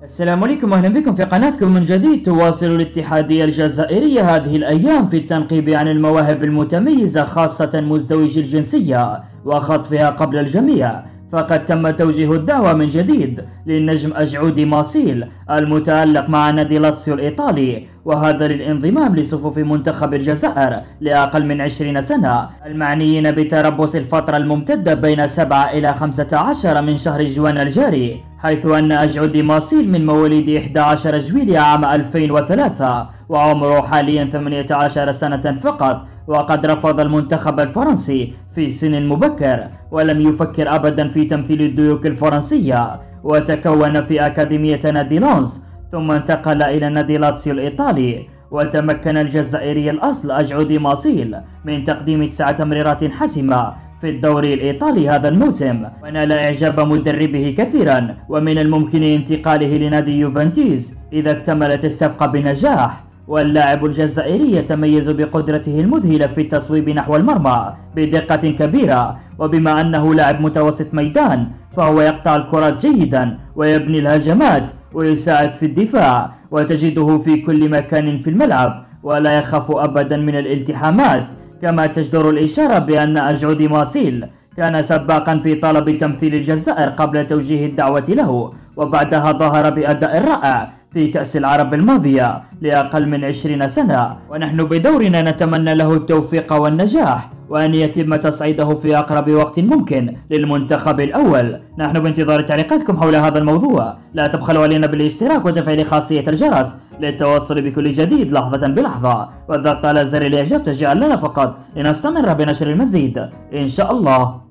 السلام عليكم، أهلا بكم في قناتكم من جديد. تواصل الاتحادية الجزائرية هذه الأيام في التنقيب عن المواهب المتميزة خاصة مزدوجي الجنسية وخطفها قبل الجميع، فقد تم توجيه الدعوة من جديد للنجم أجعودي ماسيل المتألق مع نادي لاتسيو الإيطالي، وهذا للانضمام لصفوف منتخب الجزائر لأقل من 20 سنة، المعنيين بتربص الفترة الممتدة بين 7 إلى 15 من شهر جوان الجاري، حيث أن أجعودي ماسيل من مواليد 11 جويلية عام 2003 وعمره حاليا 18 سنة فقط، وقد رفض المنتخب الفرنسي في سن مبكر ولم يفكر أبدا في تمثيل الديوك الفرنسية، وتكون في أكاديمية نادي لونز ثم انتقل إلى نادي لاتسيو الإيطالي. وتمكن الجزائري الأصل أجعودي ماسيل من تقديم 9 تمريرات حاسمة في الدوري الإيطالي هذا الموسم، ونال إعجاب مدربه كثيرا، ومن الممكن انتقاله لنادي يوفنتوس إذا اكتملت الصفقة بنجاح. واللاعب الجزائري يتميز بقدرته المذهلة في التصويب نحو المرمى بدقة كبيرة، وبما أنه لاعب متوسط ميدان فهو يقطع الكرات جيدا ويبني الهجمات ويساعد في الدفاع، وتجده في كل مكان في الملعب ولا يخاف أبدا من الالتحامات. كما تجدر الإشارة بأن أجعودي ماسيل كان سباقا في طلب تمثيل الجزائر قبل توجيه الدعوة له، وبعدها ظهر بأداء رائع في كأس العرب الماضية لأقل من 20 سنة، ونحن بدورنا نتمنى له التوفيق والنجاح وأن يتم تصعيده في أقرب وقت ممكن للمنتخب الأول. نحن بانتظار تعليقاتكم حول هذا الموضوع، لا تبخلوا علينا بالاشتراك وتفعيل خاصية الجرس للتوصل بكل جديد لحظة بلحظة، والضغط على زر الإعجاب تشجيعا لنا فقط لنستمر بنشر المزيد إن شاء الله.